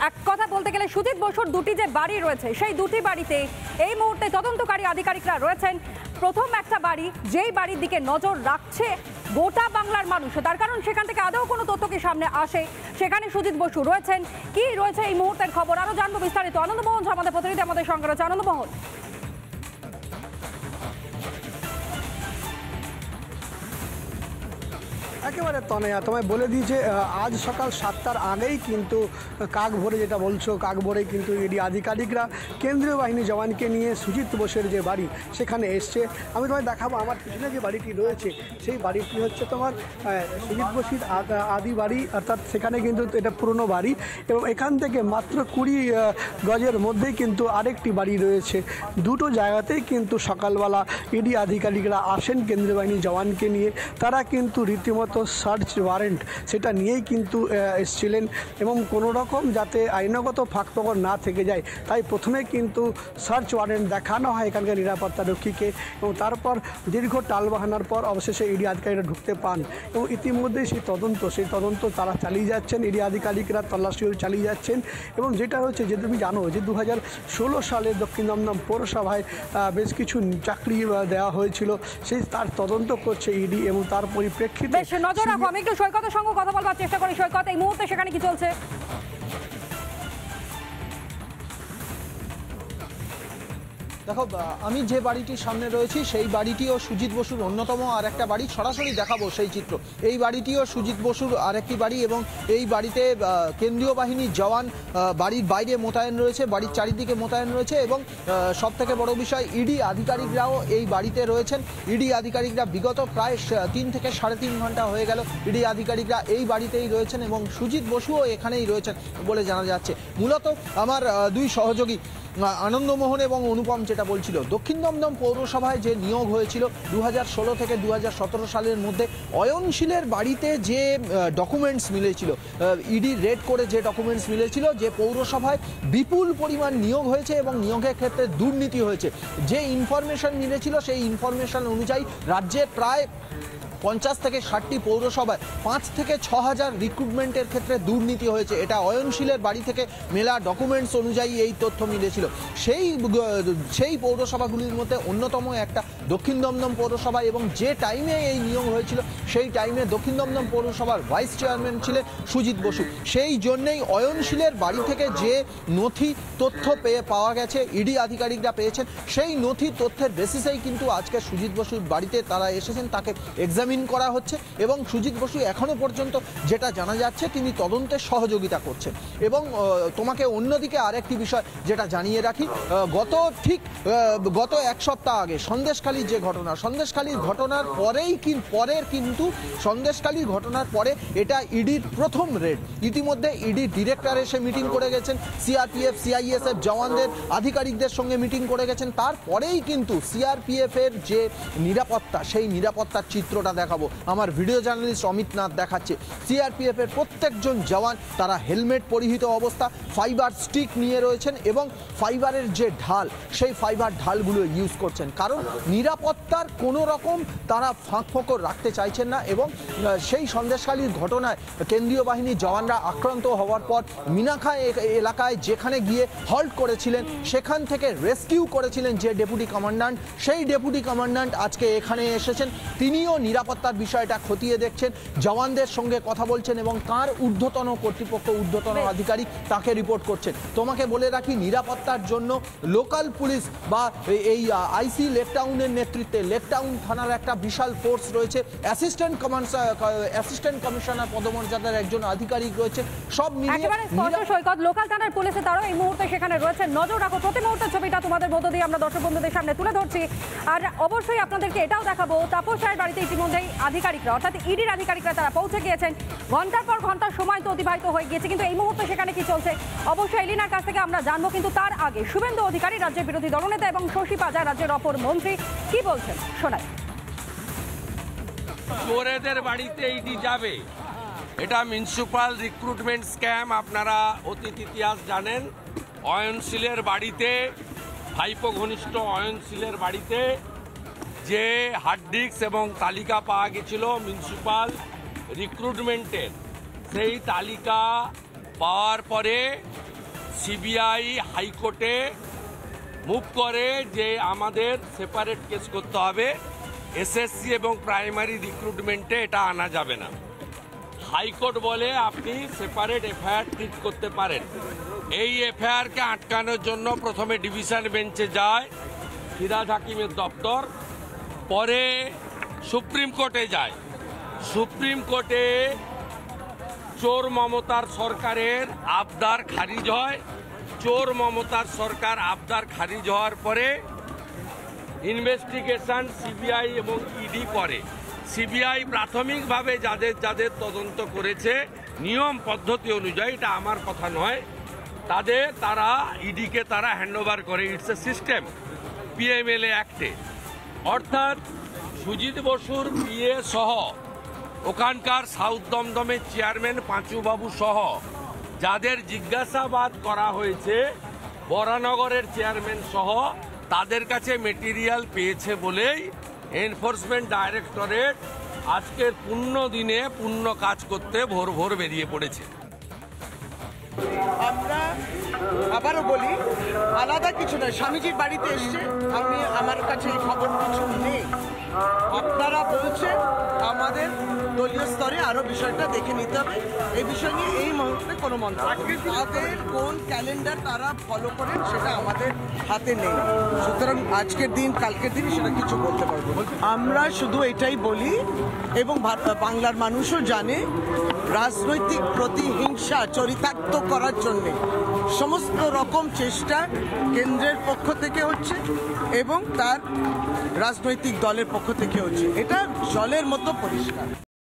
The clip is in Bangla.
এক কথা বলতে গেলে সুজিত বসুর দুটি যে বাড়ি রয়েছে সেই দুটি বাড়িতে এই মুহূর্তে তদন্তকারী আধিকারিকরা রয়েছেন। প্রথম একটা বাড়ি, যেই বাড়ির দিকে নজর রাখছে গোটা বাংলার মানুষ, তার কারণ সেখান থেকে আদৌ কোনো তথ্য কি সামনে আসে, সেখানে সুজিত বসু রয়েছেন। কি রয়েছে এই মুহূর্তের খবর আরো জানবো বিস্তারিত। আনন্দমোহন আমাদের প্রতিনিধি আমাদের সঙ্গে রয়েছে। আনন্দমোহন, একেবারে তনয়া তোমায় বলে দিয়েছে আজ সকাল 7টার আগেই কিন্তু কাক ভোরে, যেটা বলছো কাক ভোরেই কিন্তু ইডি আধিকারিকরা কেন্দ্রীয় বাহিনী জওয়ানকে নিয়ে সুজিত বোসের যে বাড়ি সেখানে এসছে। আমি তোমায় দেখাবো আমার পিছনে যে বাড়িটি রয়েছে সেই বাড়িটি হচ্ছে তোমার সুজিত বসির আদি বাড়ি, অর্থাৎ সেখানে কিন্তু এটা পুরনো বাড়ি এবং এখান থেকে মাত্র 20 গজের মধ্যেই কিন্তু আরেকটি বাড়ি রয়েছে। দুটো জায়গাতেই কিন্তু সকালবেলা ইডি আধিকারিকরা আসেন কেন্দ্রীয় বাহিনী জওয়ানকে নিয়ে। তারা কিন্তু রীতিমতো সার্চ ওয়ারেন্ট সেটা নিয়েই কিন্তু এসেছিলেন এবং কোনো রকম যাতে আইনগত ফাঁকফোকর না থেকে যায় তাই প্রথমে কিন্তু সার্চ ওয়ারেন্ট দেখানো হয় এখানকার নিরাপত্তারক্ষীকে এবং তারপর দীর্ঘ টালবাহানার পর অবশেষে ইডি আধিকারিকরা ঢুকতে পান এবং ইতিমধ্যেই সেই তদন্ত তারা চালিয়ে যাচ্ছেন। ইডি আধিকারিকরা তল্লাশিও চালিয়ে যাচ্ছেন এবং যেটা হচ্ছে যে তুমি জানো যে 2016 সালে দক্ষিণ দমদম পৌরসভায় বেশ কিছু চাকরি দেওয়া হয়েছিল, সেই তার তদন্ত করছে ইডি এবং তার পরিপ্রেক্ষিতে নজর রাখো। আমি একটু সৈকতের সঙ্গে কথা বলবার চেষ্টা করি। সৈকত, এই মুহূর্তে সেখানে কি চলছে? দেখো, আমি যে বাড়িটির সামনে রয়েছি সেই বাড়িটিও সুজিত বসুর অন্যতম আর একটা বাড়ি। সরাসরি দেখাবো সেই চিত্র। এই বাড়িটিও সুজিত বসুর আরেকটি বাড়ি এবং এই বাড়িতে কেন্দ্রীয় বাহিনীর জওয়ান বাড়ির বাইরে মোতায়েন রয়েছে, বাড়ির চারিদিকে মোতায়েন রয়েছে এবং সবথেকে বড় বিষয় ইডি আধিকারিকরাও এই বাড়িতে রয়েছেন। ইডি আধিকারিকরা বিগত প্রায় 3 থেকে 3.5 ঘন্টা হয়ে গেল ইডি আধিকারিকরা এই বাড়িতেই রয়েছেন এবং সুজিত বসুও এখানেই রয়েছেন বলে জানা যাচ্ছে। মূলত আমার দুই সহযোগী আনন্দমোহন এবং অনুপম যেটা বলছিল, দক্ষিণ দমদম পৌরসভায় যে নিয়োগ হয়েছিল 2016 থেকে 2017 সালের মধ্যে অয়নশীলের বাড়িতে যে ডকুমেন্টস মিলেছিল, ইডি রেড করে যে ডকুমেন্টস মিলেছিল, যে পৌরসভায় বিপুল পরিমাণ নিয়োগ হয়েছে এবং নিয়োগের ক্ষেত্রে দুর্নীতি হয়েছে, যে ইনফরমেশন মিলেছিল সেই ইনফরমেশন অনুযায়ী রাজ্যের প্রায় 50 থেকে 60টি পৌরসভায় 5 থেকে 6 হাজার রিক্রুটমেন্টের ক্ষেত্রে দুর্নীতি হয়েছে। এটা অয়নশীলের বাড়ি থেকে মেলা ডকুমেন্টস অনুযায়ী এই তথ্য মিলেছিল। সেই পৌরসভাগুলির মধ্যে অন্যতম একটা দক্ষিণ দমদম পৌরসভা এবং যে টাইমে এই নিয়োগ হয়েছিল সেই টাইমে দক্ষিণ দমদম পৌরসভার ভাইস চেয়ারম্যান ছিলেন সুজিত বসু। সেই জন্যেই অয়নশীলের বাড়ি থেকে যে নথি তথ্য পাওয়া গেছে, ইডি আধিকারিকরা পেয়েছেন, সেই নথি তথ্যের বেসিসেই কিন্তু আজকে সুজিত বসুর বাড়িতে তারা এসেছেন, তাকে এক্সামিন করা হচ্ছে এবং সুজিত বসু এখনো পর্যন্ত যেটা জানা যাচ্ছে তিনি তদন্তে সহযোগিতা করছেন। এবং তোমাকে অন্যদিকে আরেকটি বিষয় যেটা জানিয়ে রাখি, গত এক সপ্তাহ আগে সন্দেশখালীর যে ঘটনা, সন্দেশখালীর ঘটনার সন্দেশখালীর ঘটনার পরে এটা ইডির প্রথম রেড। ইতিমধ্যে ইডি ডিরেক্টর এসে মিটিং করে গেছেন, সিআরপিএফ সিআইএসএফ জওয়ানদের আধিকারিকদের সঙ্গে মিটিং করে গেছেন। তারপরেই কিন্তু সিআরপিএফ এর যে নিরাপত্তা, সেই নিরাপত্তার চিত্রটা দেখাবো। আমার ভিডিও জার্নালিস্ট অমিত নাথ দেখাচ্ছে সিআরপিএফ এর প্রত্যেকজন জওয়ান তারা হেলমেট পরিহিত অবস্থা, ফাইবার স্টিক নিয়ে রয়েছেন এবং ফাইবারের যে ঢাল সেই ফাইবার ঢালগুলো ইউজ করছেন, কারণ নিরাপত্তার কোনো রকম তারা ফাঁকফোকর রাখতে চাইছেন না। এবং সেই সন্দেশখালীর ঘটনায় কেন্দ্রীয় বাহিনীর জওয়ানরা আক্রান্ত হওয়ার পর মিনাখা এলাকায় যেখানে গিয়ে হল্ট করেছিলেন, সেখান থেকে রেস্কিউ করেছিলেন যে ডেপুটি কমান্ড্যান্ট, সেই ডেপুটি কমান্ড্যান্ট আজকে এখানে এসেছেন। তিনিও নিরাপত্তার বিষয়টা খতিয়ে দেখছেন, জওয়ানদের সঙ্গে কথা বলছেন এবং তার ঊর্ধ্বতন কর্তৃপক্ষ, ঊর্ধ্বতন আধিকারিক তাকে রিপোর্ট করছেন। তোমাকে বলে রাখি, নিরাপত্তার জন্য লোকাল পুলিশ বা এই আইসি লেকটাউনের নেতৃত্বে লেকটাউন থানার একটা বিশাল ফোর্স রয়েছে, অ্যাসিস্ট্যান্ট কমিশনার পদমর্যাদার একজন আধিকারিক রয়েছে, সব মিলিয়ে সৈকত লোকাল থানার পুলিশে তারাও এই মুহূর্তে সেখানে রয়েছে। নজর রাখো, প্রতি মুহূর্তের ছবিটা তোমাদের মধ্য দিয়ে আমরা দর্শক বন্ধুদের সামনে তুলে ধরছি। আর অবশ্যই আপনাদেরকে এটাও দেখাবো, তাপস রায়ের বাড়িতে ইতিমধ্যেই আধিকারিকরা অর্থাৎ ইডির আধিকারিকরা তারা পৌঁছে গিয়েছেন। ঘন্টার পর ঘন্টা সময় তো অতিবাহিত হয়ে গিয়েছে, কিন্তু এই মুহূর্তে সেখানে কি চলছে অবশ্যই এলিনার কাছ থেকে আমরা জানবো। কিন্তু তার আগে শুভেন্দু অধিকারী, রাজ্যের বিরোধী দলনেতা, এবং শশী পাজা, রাজ্যের অপর মন্ত্রী, কি বলছেন শোনাই। চোরেদের বাড়িতে ইডি যাবে, এটা মিউনিসিপাল রিক্রুটমেন্ট স্ক্যাম। আপনারা অতীত ইতিহাস জানেন, অয়নশীলের বাড়িতে, ভাইপো ঘনিষ্ঠ অয়নশীলের বাড়িতে যে হার্ড ডিস্ক এবং তালিকা পাওয়া গেছিল মিউনিসিপাল রিক্রুটমেন্টের, সেই তালিকা পাওয়ার পরে সিবিআই হাইকোর্টে মুভ করে যে আমাদের সেপারেট কেস করতে হবে, এসএসসি এবং প্রাইমারি রিক্রুটমেন্টে এটা আনা যাবে না। হাইকোর্ট বলে আপনি সেপারেট এফআইআর ট্রিট করতে পারেন। এই এফআইআরকে আটকানোর জন্য প্রথমে ডিভিশন বেঞ্চে যায় ফিরহাদ হাকিমের দপ্তর, পরে সুপ্রিম কোর্টে যায়। সুপ্রিম কোর্টে চোর মমতার সরকারের আবদার খারিজ হয়। চোর মমতার সরকার আবদার খারিজ হওয়ার পরে ইনভেস্টিগেশন সিবিআই এবং ইডি করে। সিবিআই প্রাথমিকভাবে যাদের যাদের তদন্ত করেছে নিয়ম পদ্ধতি অনুযায়ী, এটা আমার কথা নয়, তারা ইডিকে তারা হ্যান্ডওভার করে। ইটস এ সিস্টেম পিএমএলএ অ্যাক্টে। অর্থাৎ সুজিত বসুর পিএ সহ ওখানকার সাউথ দমদমের চেয়ারম্যান পাঁচুবাবু সহ যাদের জিজ্ঞাসাবাদ করা হয়েছে, বরানগরের চেয়ারম্যান সহ, তাদের কাছে মেটেরিয়াল পেয়েছে বলেই এনফোর্সমেন্ট ডাইরেক্টরেট আজকের পূর্ণ দিনে পূর্ণ কাজ করতে ভোর ভোর বেরিয়ে পড়েছে। আমরা আবারও বলি, আলাদা কিছু নয়, স্বামীজির বাড়িতে এসছে, আমার কাছে এই খবর কিছু নেই। আপনারা বলছেন আমাদের দলীয় স্তরে আরো বিষয়টা দেখে নিতে হবে। এই বিষয় নিয়ে এই মুহূর্তে কোনো মন্তব্য, তাদের কোন ক্যালেন্ডার তারা ফলো করেন সেটা আমাদের হাতে নেই। সুতরাং আজকের দিন কালকের দিন সেটা কিছু বলতে পারবো। আমরা শুধু এটাই বলি, এবং বাংলার মানুষও জানে, রাজনৈতিক প্রতিহিংসা চরিতার্থ করার জন্য সমস্ত রকম চেষ্টা কেন্দ্রের পক্ষ থেকে হচ্ছে এবং তার রাজনৈতিক দলের পক্ষ থেকে হচ্ছে। এটা জলের মতো পরিষ্কার।